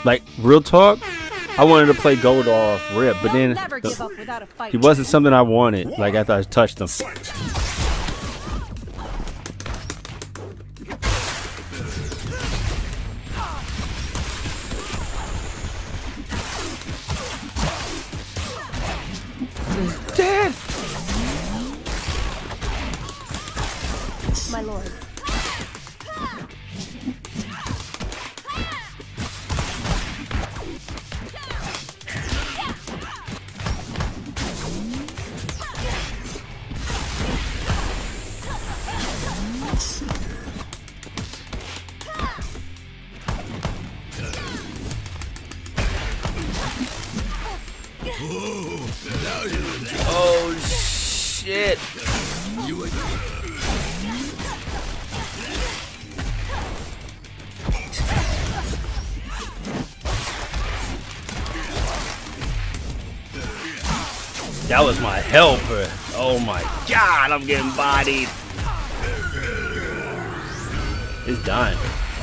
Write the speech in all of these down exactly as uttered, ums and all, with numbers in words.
Like, real talk, I wanted to play Gold off rip, but then the, he wasn't something I wanted. Like after I touched him. He's dead. My lord. Oh shit! That was my helper. Oh my god, I'm getting bodied. It's done.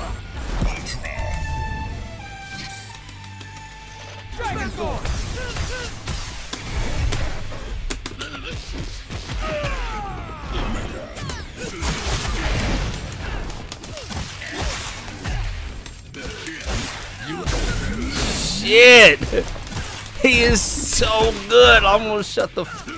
Shit! He is so good. I'm gonna shut the. F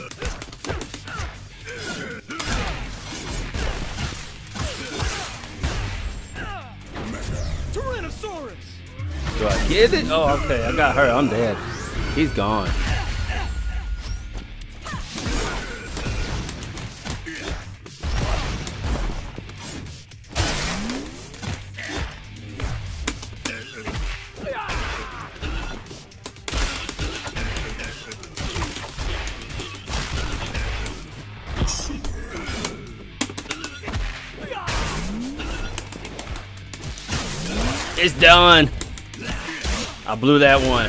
Do I get it? Oh, okay. I got her. I'm dead. He's gone. It's done. I blew that one.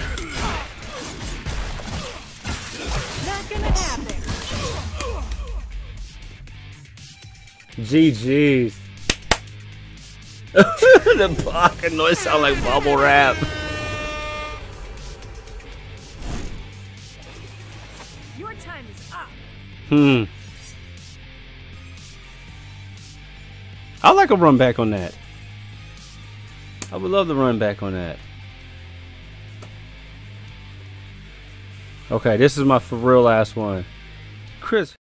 Not gonna happen. G G's. The pocket noise sound like bubble wrap. Your time is up. Hmm. I like a run back on that. I would love to run back on that. Okay, this is my for real last one. Chris.